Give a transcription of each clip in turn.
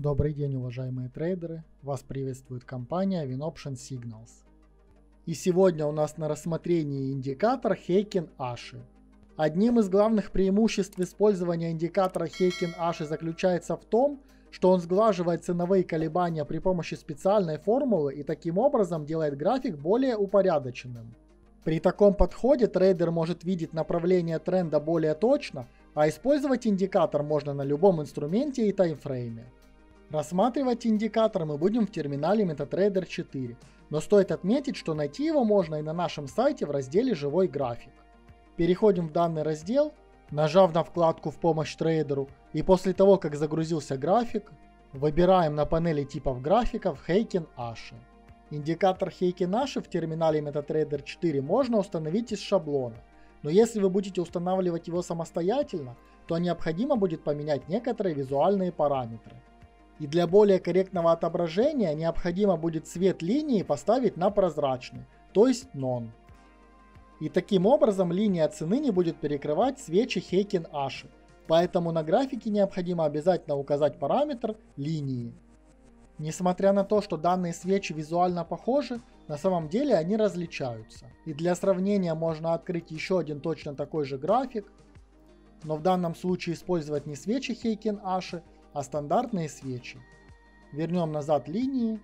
Добрый день, уважаемые трейдеры! Вас приветствует компания WinOption Signals. И сегодня у нас на рассмотрении индикатор Heikin-Ashi. Одним из главных преимуществ использования индикатора Heikin-Ashi заключается в том, что он сглаживает ценовые колебания при помощи специальной формулы и таким образом делает график более упорядоченным. При таком подходе трейдер может видеть направление тренда более точно, а использовать индикатор можно на любом инструменте и таймфрейме. Рассматривать индикатор мы будем в терминале MetaTrader 4, но стоит отметить, что найти его можно и на нашем сайте в разделе «Живой график». Переходим в данный раздел, нажав на вкладку «В помощь трейдеру», и после того, как загрузился график, выбираем на панели типов графиков Heikin-Ashi. Индикатор Heikin-Ashi в терминале MetaTrader 4 можно установить из шаблона, но если вы будете устанавливать его самостоятельно, то необходимо будет поменять некоторые визуальные параметры. И для более корректного отображения необходимо будет цвет линии поставить на прозрачный, то есть None. И таким образом линия цены не будет перекрывать свечи Heikin-Ashi, поэтому на графике необходимо обязательно указать параметр линии. Несмотря на то, что данные свечи визуально похожи, на самом деле они различаются. И для сравнения можно открыть еще один точно такой же график, но в данном случае использовать не свечи Heikin-Ashi, а стандартные свечи. Вернем назад линии.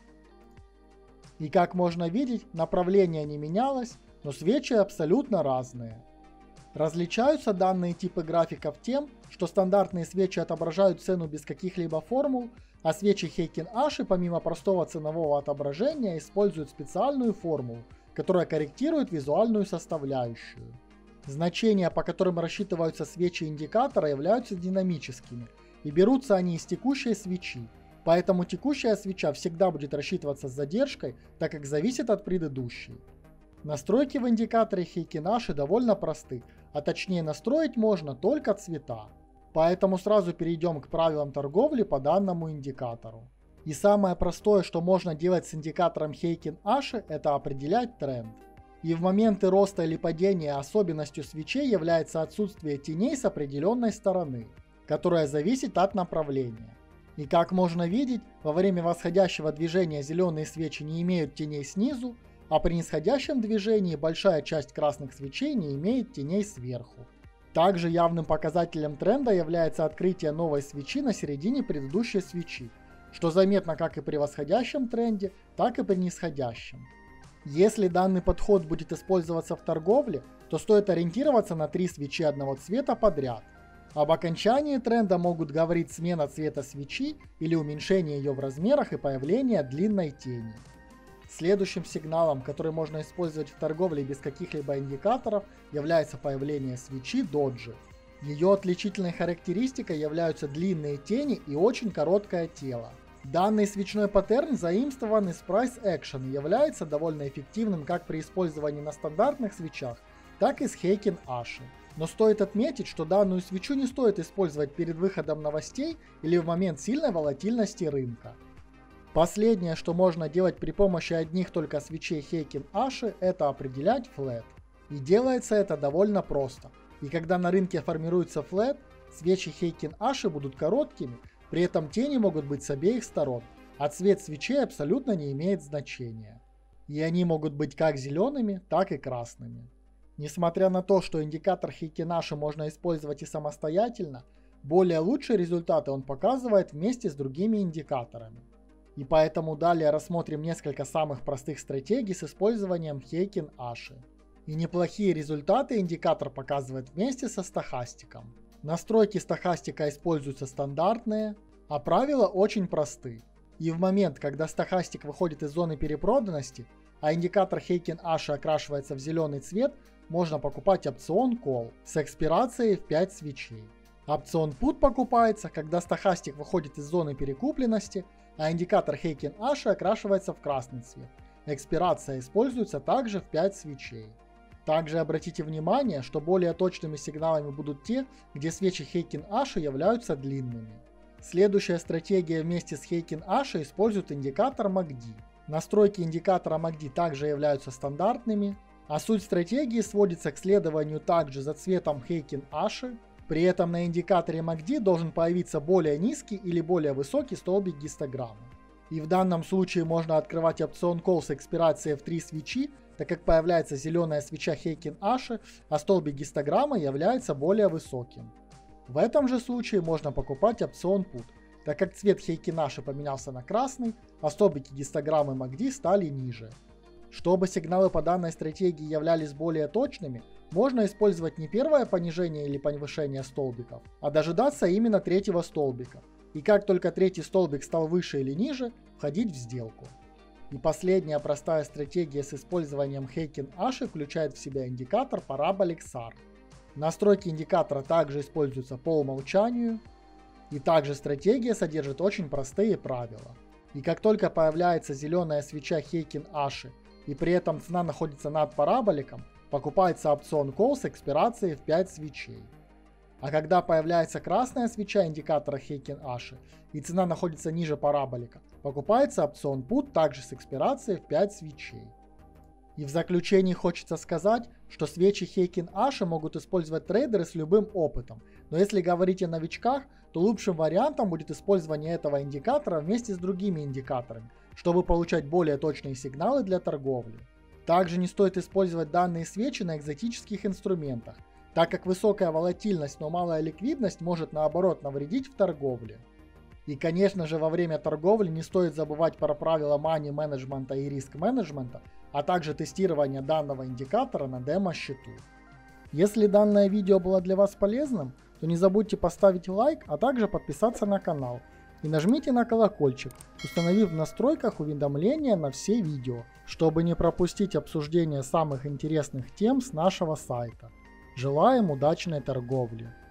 И как можно видеть, направление не менялось, но свечи абсолютно разные. Различаются данные типы графиков тем, что стандартные свечи отображают цену без каких-либо формул, а свечи Heikin-Ashi помимо простого ценового отображения используют специальную формулу, которая корректирует визуальную составляющую. Значения, по которым рассчитываются свечи индикатора, являются динамическими, и берутся они из текущей свечи, поэтому текущая свеча всегда будет рассчитываться с задержкой, так как зависит от предыдущей. Настройки в индикаторе Heikin-Ashi довольно просты, а точнее настроить можно только цвета. Поэтому сразу перейдем к правилам торговли по данному индикатору. И самое простое, что можно делать с индикатором Heikin-Ashi, это определять тренд. И в моменты роста или падения особенностью свечей является отсутствие теней с определенной стороны, которая зависит от направления. И как можно видеть, во время восходящего движения зеленые свечи не имеют теней снизу, а при нисходящем движении большая часть красных свечей не имеет теней сверху. Также явным показателем тренда является открытие новой свечи на середине предыдущей свечи, что заметно как и при восходящем тренде, так и при нисходящем. Если данный подход будет использоваться в торговле, то стоит ориентироваться на 3 свечи одного цвета подряд. Об окончании тренда могут говорить смена цвета свечи или уменьшение ее в размерах и появление длинной тени. Следующим сигналом, который можно использовать в торговле без каких-либо индикаторов, является появление свечи доджи. Ее отличительной характеристикой являются длинные тени и очень короткое тело. Данный свечной паттерн заимствован из Price Action и является довольно эффективным как при использовании на стандартных свечах, так и с Heikin-Ashi. Но стоит отметить, что данную свечу не стоит использовать перед выходом новостей или в момент сильной волатильности рынка. Последнее, что можно делать при помощи одних только свечей Heikin-Ashi, это определять флэт. И делается это довольно просто. И когда на рынке формируется флэт, свечи Heikin-Ashi будут короткими, при этом тени могут быть с обеих сторон, а цвет свечей абсолютно не имеет значения. И они могут быть как зелеными, так и красными. Несмотря на то, что индикатор Heikin-Ashi можно использовать и самостоятельно, более лучшие результаты он показывает вместе с другими индикаторами. И поэтому далее рассмотрим несколько самых простых стратегий с использованием Heikin-Ashi. И неплохие результаты индикатор показывает вместе со стохастиком. Настройки стохастика используются стандартные, а правила очень просты. И в момент, когда стохастик выходит из зоны перепроданности, а индикатор Heikin-Ashi окрашивается в зеленый цвет, можно покупать опцион Call с экспирацией в 5 свечей. Опцион Put покупается, когда стохастик выходит из зоны перекупленности, а индикатор Heikin-Ashi окрашивается в красный цвет. Экспирация используется также в 5 свечей. Также обратите внимание, что более точными сигналами будут те, где свечи Heikin-Ashi являются длинными. Следующая стратегия вместе с Heikin-Ashi использует индикатор MACD. Настройки индикатора MACD также являются стандартными, а суть стратегии сводится к следованию также за цветом Heikin-Ashi, При этом на индикаторе MACD должен появиться более низкий или более высокий столбик гистограммы. И в данном случае можно открывать опцион Call с экспирацией в 3 свечи, так как появляется зеленая свеча Heikin Ashi, а столбик гистограммы является более высоким. В этом же случае можно покупать опцион Put, так как цвет Heikin Ashi поменялся на красный, а столбики гистограммы MACD стали ниже. Чтобы сигналы по данной стратегии являлись более точными, можно использовать не первое понижение или повышение столбиков, а дожидаться именно третьего столбика. И как только третий столбик стал выше или ниже, входить в сделку. И последняя простая стратегия с использованием Heikin Ashi включает в себя индикатор Parabolic SAR. Настройки индикатора также используются по умолчанию. И также стратегия содержит очень простые правила. И как только появляется зеленая свеча Heikin Ashi, и при этом цена находится над параболиком, покупается опцион Call с экспирацией в 5 свечей. А когда появляется красная свеча индикатора Heikin Ashi, и цена находится ниже параболика, покупается опцион Put также с экспирацией в 5 свечей. И в заключении хочется сказать, что свечи Heikin Ashi могут использовать трейдеры с любым опытом, но если говорить о новичках, то лучшим вариантом будет использование этого индикатора вместе с другими индикаторами, чтобы получать более точные сигналы для торговли. Также не стоит использовать данные свечи на экзотических инструментах, так как высокая волатильность, но малая ликвидность может наоборот навредить в торговле. И конечно же во время торговли не стоит забывать про правила money менеджмента и риск менеджмента, а также тестирование данного индикатора на демо-счету. Если данное видео было для вас полезным, то не забудьте поставить лайк, а также подписаться на канал. И нажмите на колокольчик, установив в настройках уведомления на все видео, чтобы не пропустить обсуждение самых интересных тем с нашего сайта. Желаем удачной торговли!